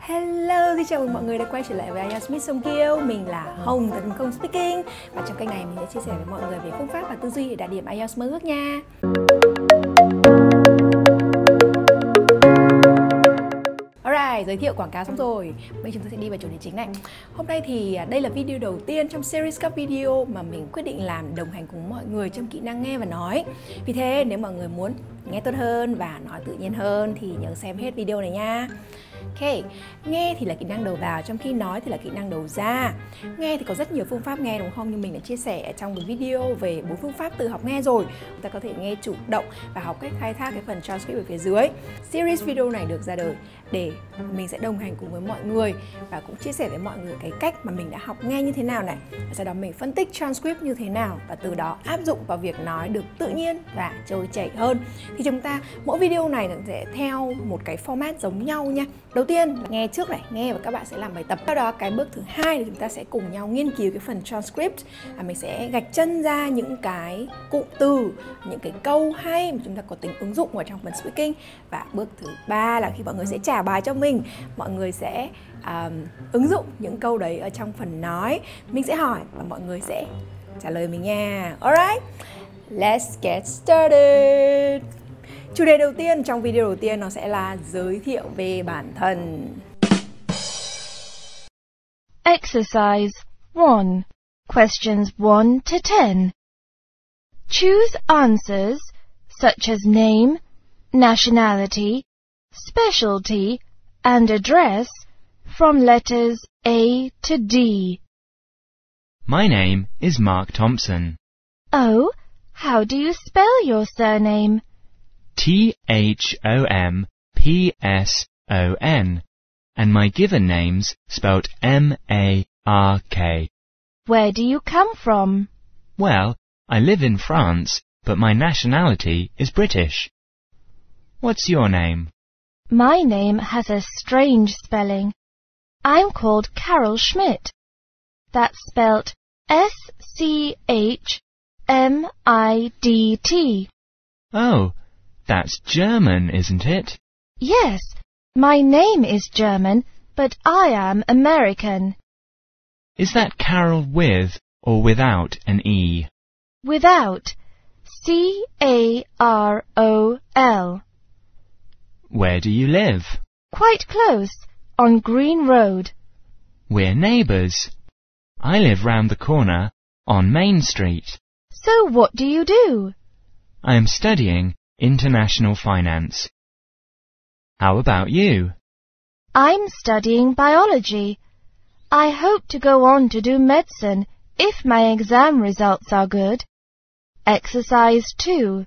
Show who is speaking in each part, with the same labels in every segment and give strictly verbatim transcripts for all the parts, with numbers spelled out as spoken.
Speaker 1: Hello, xin chào mừng mọi người đã quay trở lại với i e lờ tê Smith Song Kiêu. Mình là Hồng, tấn công Speaking. Và trong kênh này mình sẽ chia sẻ với mọi người về phương pháp và tư duy để đạt điểm i e lờ tê mơ ước nha. Alright, giới thiệu quảng cáo xong rồi. Bây giờ chúng ta sẽ đi vào chủ đề chính này. Hôm nay thì đây là video đầu tiên trong series các video mà mình quyết định làm đồng hành cùng mọi người trong kỹ năng nghe và nói. Vì thế nếu mọi người muốn nghe tốt hơn và nói tự nhiên hơn thì nhớ xem hết video này nha. Ok, nghe thì là kỹ năng đầu vào, trong khi nói thì là kỹ năng đầu ra. Nghe thì có rất nhiều phương pháp nghe đúng không? Như mình đã chia sẻ trong một video về bốn phương pháp từ học nghe rồi. Chúng ta có thể nghe chủ động và học cách khai thác cái phần transcript ở phía dưới. Series video này được ra đời để mình sẽ đồng hành cùng với mọi người và cũng chia sẻ với mọi người cái cách mà mình đã học nghe như thế nào này. Và sau đó mình phân tích transcript như thế nào và từ đó áp dụng vào việc nói được tự nhiên và trôi chảy hơn. Thì chúng ta mỗi video này sẽ theo một cái format giống nhau nha. Đầu tiên nghe trước này, nghe và các bạn sẽ làm bài tập. Sau đó cái bước thứ hai là chúng ta sẽ cùng nhau nghiên cứu cái phần transcript. À, mình sẽ gạch chân ra những cái cụm từ, những cái câu hay mà chúng ta có tính ứng dụng ở trong phần speaking. Và bước thứ ba là khi mọi người sẽ trả bài cho mình, mọi người sẽ um, ứng dụng những câu đấy ở trong phần nói. Mình sẽ hỏi và mọi người sẽ trả lời mình nha. Alright, let's get started. Chủ đề đầu tiên trong video đầu tiên nó sẽ là giới thiệu về bản thân.
Speaker 2: Exercise one. Questions one to ten. Choose answers such as name, nationality, specialty, and address from letters A to D.
Speaker 3: My name is Mark Thompson.
Speaker 2: Oh, how do you spell your surname?
Speaker 3: T H O M P S O N, and my given name's spelt M A R K.
Speaker 2: Where do you come from?
Speaker 3: Well, I live in France, but my nationality is British. What's your name?
Speaker 2: My name has a strange spelling. I'm called Carol Schmidt. That's spelt S C H M I D T.
Speaker 3: Oh, that's German, isn't it?
Speaker 2: Yes, my name is German, but I am American.
Speaker 3: Is that Carol with or without an E?
Speaker 2: Without. C A R O L.
Speaker 3: Where do you live?
Speaker 2: Quite close, on Green Road.
Speaker 3: We're neighbours. I live round the corner, on Main Street.
Speaker 2: So what do you do?
Speaker 3: I am studying international finance. How about you?
Speaker 2: I'm studying biology. I hope to go on to do medicine if my exam results are good. Exercise two.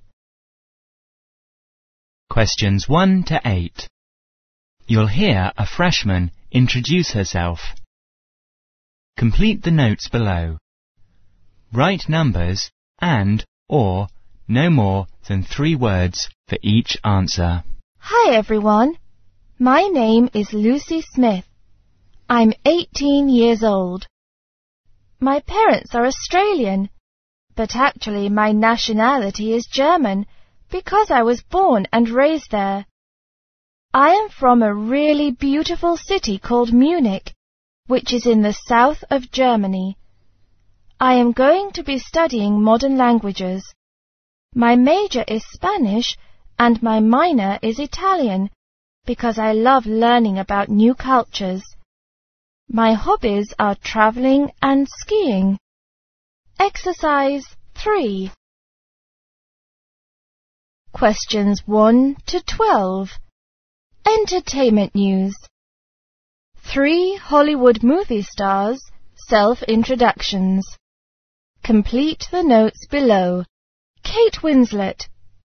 Speaker 3: Questions one to eight. You'll hear a freshman introduce herself. Complete the notes below. Write numbers and or no more than three words for each answer.
Speaker 2: Hi everyone. My name is Lucy Smith. I'm eighteen years old. My parents are Australian, but actually my nationality is German because I was born and raised there. I am from a really beautiful city called Munich, which is in the south of Germany. I am going to be studying modern languages. My major is Spanish and my minor is Italian because I love learning about new cultures. My hobbies are traveling and skiing. Exercise three. Questions one to twelve. Entertainment news. Three Hollywood movie stars self-introductions. Complete the notes below. Kate Winslet.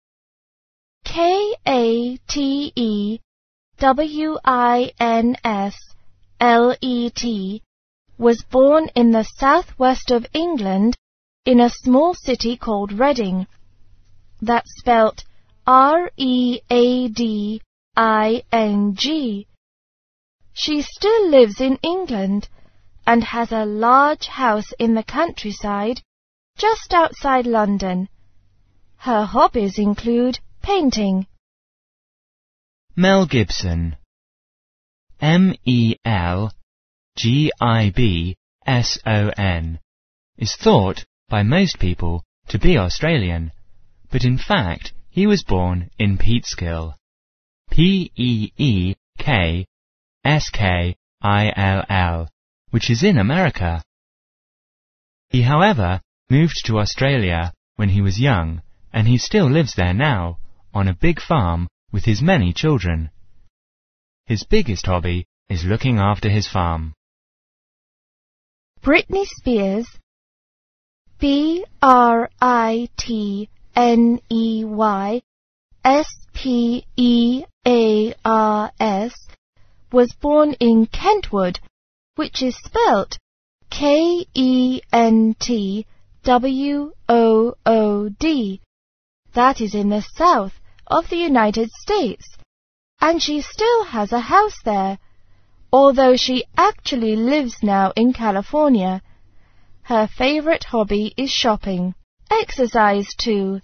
Speaker 2: K A T E W I N S L E T was born in the southwest of England in a small city called Reading. That's spelt R E A D I N G. She still lives in England and has a large house in the countryside just outside London. Her hobbies include painting.
Speaker 3: Mel Gibson. M E L G I B S O N, is thought by most people to be Australian, but in fact he was born in Peekskill, P E E K S K I L L, which is in America. He, however, moved to Australia when he was young, and he still lives there now, on a big farm with his many children. His biggest hobby is looking after his farm.
Speaker 2: Britney Spears, B R I T N E Y S P E A R S, was born in Kentwood, which is spelt K E N T W O O D. That is in the south of the United States, and she still has a house there, although she actually lives now in California. Her favorite hobby is shopping. Exercise two.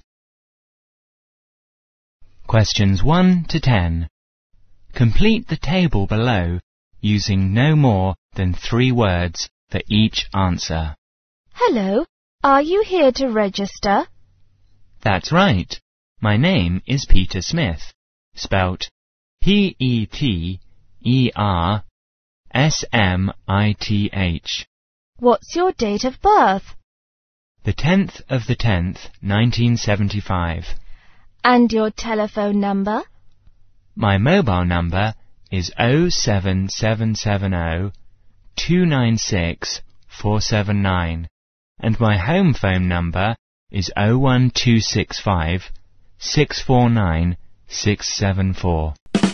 Speaker 3: Questions one to ten. Complete the table below using no more than three words for each answer.
Speaker 2: Hello, are you here to register?
Speaker 3: That's right. My name is Peter Smith, spelt P E T E R S M I T H.
Speaker 2: What's your date of birth?
Speaker 3: The tenth of the tenth, nineteen seventy-five.
Speaker 2: And your telephone number?
Speaker 3: My mobile number is oh seven seven seven oh, two nine six, four seven nine, and my home phone number is oh one two six five, six four nine, six seven four.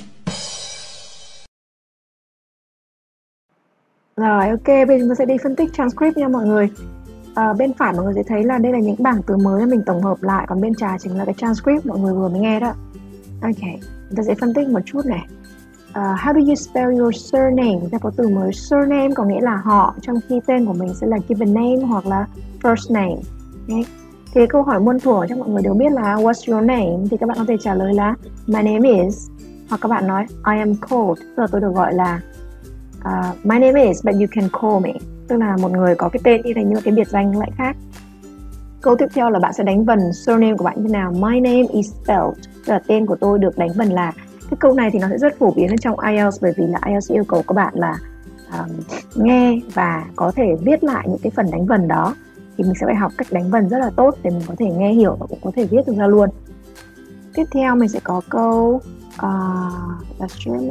Speaker 1: Rồi, ok, bây giờ chúng ta sẽ đi phân tích transcript nha mọi người. À, bên phải mọi người sẽ thấy là đây là những bảng từ mới mình tổng hợp lại, còn bên trái chính là cái transcript mọi người vừa mới nghe đó. Ok, chúng ta sẽ phân tích một chút này. Uh, how do you spell your surname? Chúng ta có từ mới surname có nghĩa là họ, trong khi tên của mình sẽ là given name hoặc là first name. Okay. Thì câu hỏi muôn thuở chắc mọi người đều biết là what's your name? Thì các bạn có thể trả lời là my name is, hoặc các bạn nói I am called, tức là tôi được gọi là uh, my name is but you can call me, tức là một người có cái tên như thế nhưng mà cái biệt danh lại khác. Câu tiếp theo là bạn sẽ đánh vần surname của bạn như thế nào. My name is spelled, tức là tên của tôi được đánh vần là. Cái câu này thì nó sẽ rất phổ biến ở trong ai eo bởi vì là ai eo yêu cầu các bạn là um, nghe và có thể viết lại những cái phần đánh vần đó. Thì mình sẽ phải học cách đánh vần rất là tốt để mình có thể nghe hiểu và cũng có thể viết được ra luôn. Tiếp theo mình sẽ có câu uh,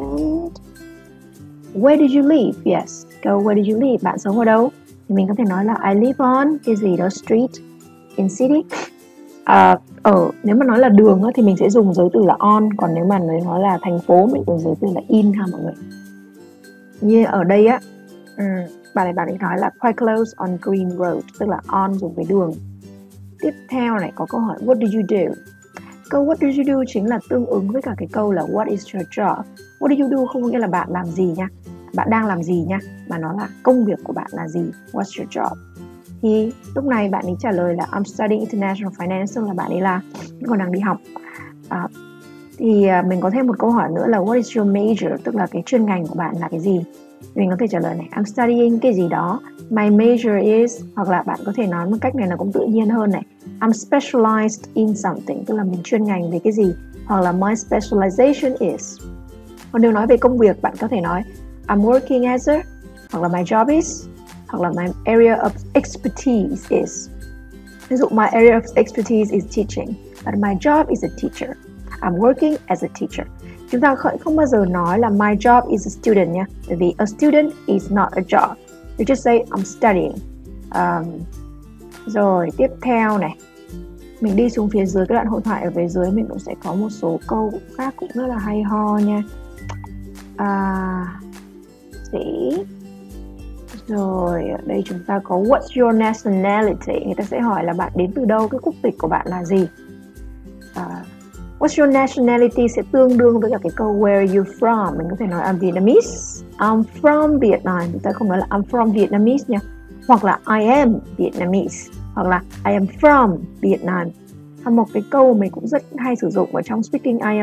Speaker 1: Where did you live? Yes. Câu Where did you live? Bạn sống ở đâu? Thì mình có thể nói là I live on cái gì đó street in city. À, ở nếu mà nói là đường á, thì mình sẽ dùng giới từ là on, còn nếu mà nói là thành phố mình dùng giới từ là in ha mọi người. Như ở đây á, um, bạn này bạn ấy nói là quite close on Green Road, tức là on dùng với đường. Tiếp theo này có câu hỏi what did you do? Câu what did you do chính là tương ứng với cả cái câu là what is your job. What did you do không có nghĩa là bạn làm gì nha, bạn đang làm gì nha, mà nó là công việc của bạn là gì. What's your job? Thì lúc này bạn ấy trả lời là I'm studying international finance, tức là bạn ấy là còn đang đi học. À, thì mình có thêm một câu hỏi nữa là what is your major, tức là cái chuyên ngành của bạn là cái gì. Mình có thể trả lời này I'm studying cái gì đó, my major is, hoặc là bạn có thể nói một cách này là cũng tự nhiên hơn này, I'm specialized in something, tức là mình chuyên ngành về cái gì, hoặc là my specialization is. Còn nếu nói về công việc bạn có thể nói I'm working as a, hoặc là my job is, hoặc là my area of expertise is. Ví dụ my area of expertise is teaching, but my job is a teacher. I'm working as a teacher. Chúng ta không bao giờ nói là my job is a student nha, bởi vì a student is not a job. You just say I'm studying. Um, rồi tiếp theo này, mình đi xuống phía dưới cái đoạn hội thoại ở phía dưới mình cũng sẽ có một số câu khác cũng rất là hay ho nha. À, see. Rồi ở đây chúng ta có what's your nationality, người ta sẽ hỏi là bạn đến từ đâu, cái quốc tịch của bạn là gì. À, what's your nationality sẽ tương đương với cả cái câu where are you from. Mình có thể nói I'm Vietnamese, I'm from Vietnam, chúng ta không nói là I'm from Vietnamese nha, hoặc là I am Vietnamese, hoặc là I am from Vietnam. Và một cái câu mình cũng rất hay sử dụng ở trong speaking ai eo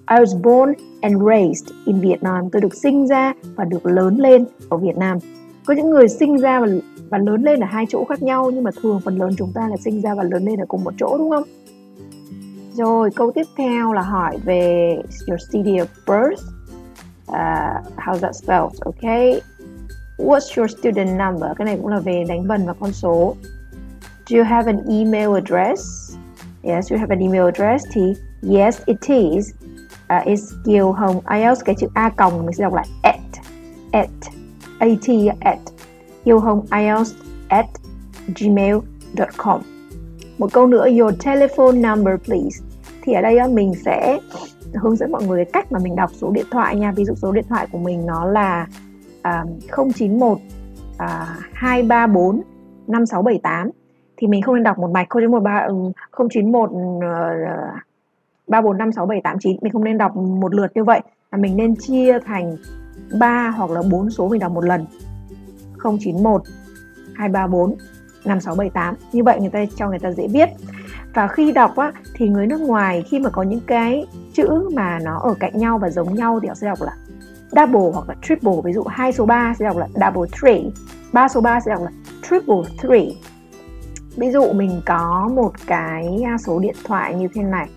Speaker 1: I was born and raised in Vietnam. Tôi được sinh ra và được lớn lên ở Việt Nam. Có những người sinh ra và, và lớn lên ở hai chỗ khác nhau, nhưng mà thường phần lớn chúng ta là sinh ra và lớn lên ở cùng một chỗ, đúng không? Rồi, câu tiếp theo là hỏi về your city of birth. Uh, how's that spelled? Okay. What's your student number? Cái này cũng là về đánh vần và con số. Do you have an email address? Yes, you have an email address. Thì yes, it is. Uh, it's Kiều Hồng ai eo. Cái chữ A còng mình sẽ đọc lại at. At. At. At. Kiều Hồng ai eo at gmail dot com. Một câu nữa, your telephone number please. Thì ở đây á, mình sẽ hướng dẫn mọi người cách mà mình đọc số điện thoại nha. Ví dụ số điện thoại của mình nó là uh, không chín một hai ba bốn năm sáu bảy tám. Thì mình không nên đọc một mạch không chín một ba bốn năm sáu bảy tám chín. Mình không nên đọc một lượt như vậy, mà mình nên chia thành ba hoặc là bốn số mình đọc một lần. Không chín một hai ba bốn năm sáu bảy tám. Như vậy người ta cho người ta dễ viết. Và khi đọc á, thì người nước ngoài khi mà có những cái chữ mà nó ở cạnh nhau và giống nhau thì họ sẽ đọc là double hoặc là triple. Ví dụ hai số ba sẽ đọc là double three, ba số ba sẽ đọc là triple three. Ví dụ mình có một cái số điện thoại như thế này.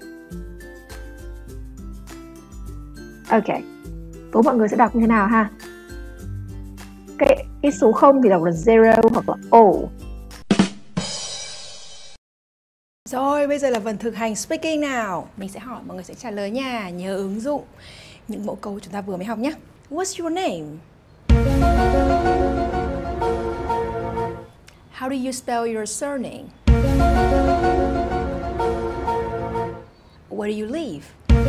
Speaker 1: Ok, đố mọi người sẽ đọc như thế nào ha? Cái, cái số không thì đọc là zero hoặc là O. Rồi, bây giờ là phần thực hành speaking nào. Mình sẽ hỏi, mọi người sẽ trả lời nha. Nhớ ứng dụng những mẫu câu chúng ta vừa mới học nhé. What's your name? How do you spell your surname? Where do you live?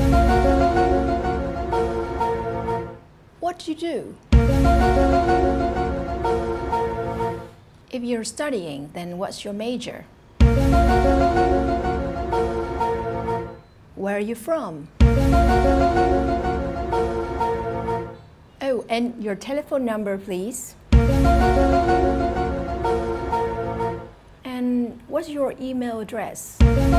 Speaker 1: What do you do? If you're studying, then what's your major? Where are you from? Oh, and your telephone number, please. And what's your email address?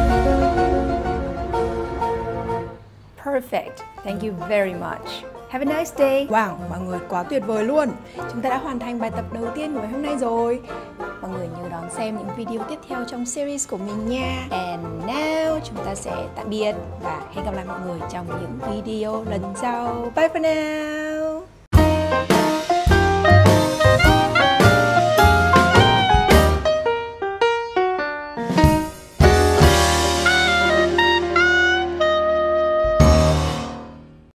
Speaker 1: Perfect. Thank you very much. Have a nice day. Wow, mọi người quá tuyệt vời luôn. Chúng ta đã hoàn thành bài tập đầu tiên của ngày hôm nay rồi. Mọi người nhớ đón xem những video tiếp theo trong series của mình nha. And now chúng ta sẽ tạm biệt và hẹn gặp lại mọi người trong những video lần sau. Bye for now.